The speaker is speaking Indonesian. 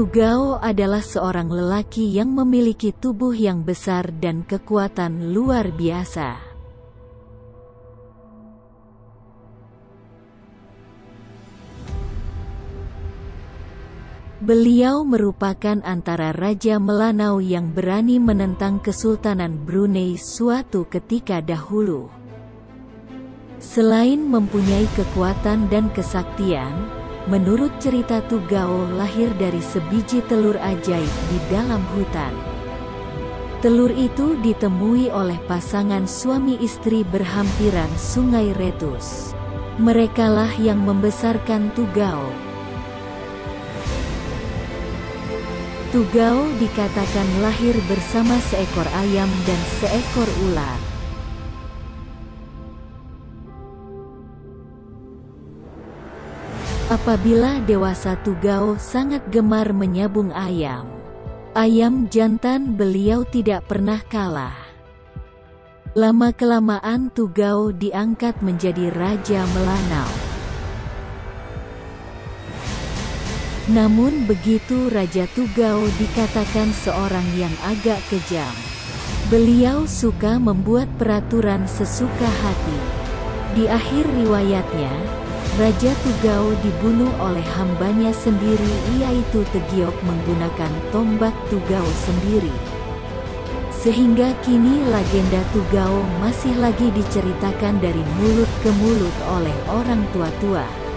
Tugao adalah seorang lelaki yang memiliki tubuh yang besar dan kekuatan luar biasa. Beliau merupakan antara Raja Melanau yang berani menentang Kesultanan Brunei suatu ketika dahulu. Selain mempunyai kekuatan dan kesaktian, menurut cerita Tugao lahir dari sebiji telur ajaib di dalam hutan. Telur itu ditemui oleh pasangan suami istri berhampiran Sungai Retus. Merekalah yang membesarkan Tugao. Tugao dikatakan lahir bersama seekor ayam dan seekor ular. Apabila dewasa, Tugao sangat gemar menyabung ayam. Ayam jantan beliau tidak pernah kalah. Lama-kelamaan Tugao diangkat menjadi Raja Melanau. Namun begitu, Raja Tugao dikatakan seorang yang agak kejam. Beliau suka membuat peraturan sesuka hati. Di akhir riwayatnya, Raja Tugao dibunuh oleh hambanya sendiri, yaitu Tegiok, menggunakan tombak Tugao sendiri. Sehingga kini legenda Tugao masih lagi diceritakan dari mulut ke mulut oleh orang tua-tua.